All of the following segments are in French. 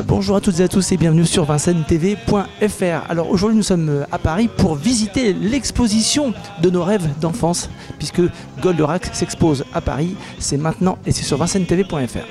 Bonjour à toutes et à tous et bienvenue sur vincentv.fr. Alors aujourd'hui nous sommes à Paris pour visiter l'exposition de nos rêves d'enfance puisque Goldorak s'expose à Paris, c'est maintenant et c'est sur vincentv.fr.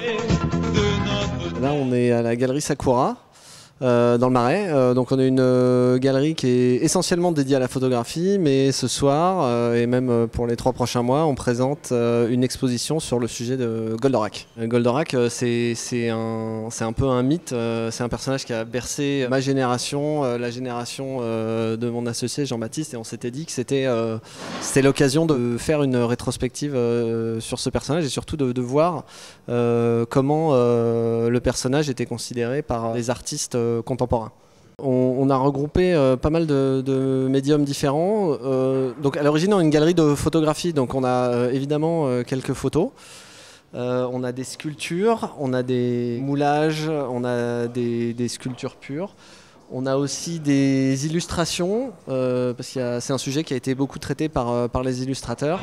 Là on est à la galerie Sakura. Dans le Marais, donc on a une galerie qui est essentiellement dédiée à la photographie, mais ce soir et même pour les 3 prochains mois, on présente une exposition sur le sujet de Goldorak. Goldorak, c'est un peu un mythe, c'est un personnage qui a bercé ma génération, la génération de mon associé Jean-Baptiste, et on s'était dit que c'était l'occasion de faire une rétrospective sur ce personnage et surtout de voir comment le personnage était considéré par les artistes contemporains. On a regroupé pas mal de médiums différents. Donc à l'origine, on a une galerie de photographie, donc on a évidemment quelques photos. On a des sculptures, on a des moulages, on a des sculptures pures. On a aussi des illustrations, parce que c'est un sujet qui a été beaucoup traité par les illustrateurs.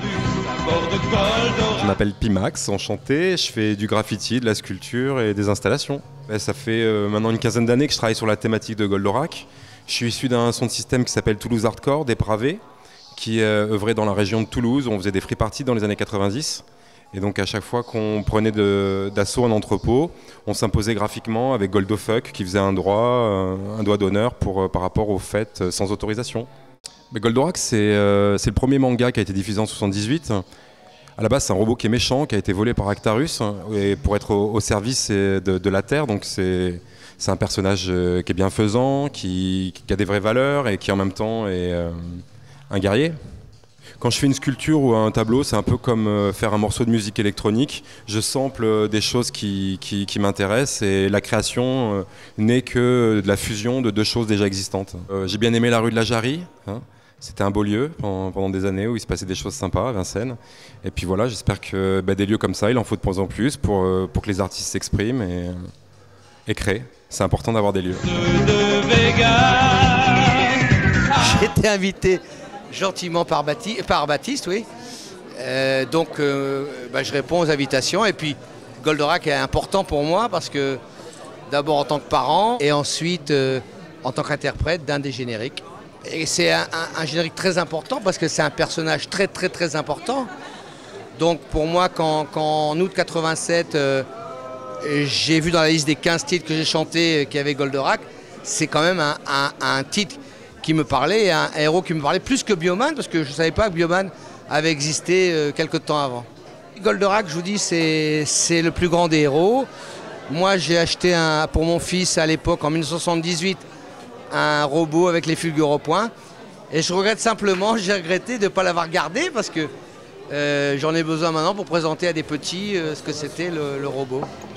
Je m'appelle Pimax, enchanté, je fais du graffiti, de la sculpture et des installations. Ça fait maintenant une quinzaine d'années que je travaille sur la thématique de Goldorak. Je suis issu d'un son de système qui s'appelle Toulouse Hardcore, des Pravés, qui œuvrait dans la région de Toulouse, où on faisait des free parties dans les années 90. Et donc à chaque fois qu'on prenait d'assaut un entrepôt, on s'imposait graphiquement avec Goldofuck qui faisait un doigt d'honneur par rapport aux fêtes sans autorisation. Mais Goldorak, c'est le premier manga qui a été diffusé en 78. À la base, c'est un robot qui est méchant, qui a été volé par Actarus et pour être au service de la Terre. Donc c'est un personnage qui est bienfaisant, qui a des vraies valeurs et qui en même temps est un guerrier. Quand je fais une sculpture ou un tableau, c'est un peu comme faire un morceau de musique électronique. Je sample des choses qui m'intéressent et la création n'est que de la fusion de deux choses déjà existantes. J'ai bien aimé la rue de la Jarrie. C'était un beau lieu pendant des années où il se passait des choses sympas à Vincennes. Et puis voilà, j'espère que des lieux comme ça, il en faut de plus en plus pour que les artistes s'expriment et créent. C'est important d'avoir des lieux. J'ai été invité gentiment par Baptiste, oui. Donc je réponds aux invitations et puis Goldorak est important pour moi parce que d'abord en tant que parent et ensuite en tant qu'interprète d'un des génériques. Et c'est un générique très important parce que c'est un personnage très très très important. Donc pour moi quand en août 87 j'ai vu dans la liste des 15 titres que j'ai chantés qu'il y avait Goldorak, c'est quand même un titre qui me parlait, un héros qui me parlait plus que Bioman, parce que je ne savais pas que Bioman avait existé quelque temps avant. Goldorak, je vous dis, c'est le plus grand des héros. Moi, j'ai acheté pour mon fils à l'époque, en 1978, un robot avec les fulgures au point. Et je regrette simplement, j'ai regretté de ne pas l'avoir gardé, parce que j'en ai besoin maintenant pour présenter à des petits ce que c'était le robot.